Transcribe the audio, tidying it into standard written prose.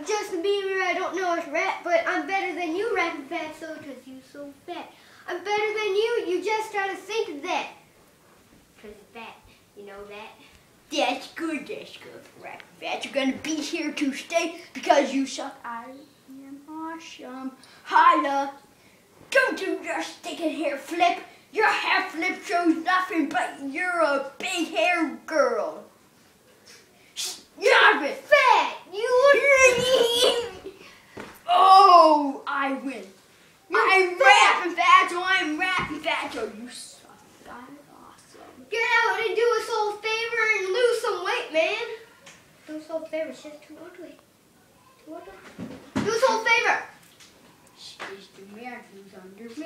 I'm Justin Bieber. I don't know if rap, but I'm better than you, rapping fatso, because you so fat. I'm better than you. You just gotta think of that. Because it's fat. You know that? That's good, rapping fat. You're gonna be here to stay because you suck. I am awesome. Holla. Don't you just stick it hair flip. Your hair flip shows nothing, but you're a big hair girl. Stop it. Fat! You look... Oh, I win. I'm I'm rapping fat, so you suck. That's awesome. Get out and do us all a favor and lose some weight, man. Do us all a favor. It's just too much weight. Do us all a favor. She's the man who's under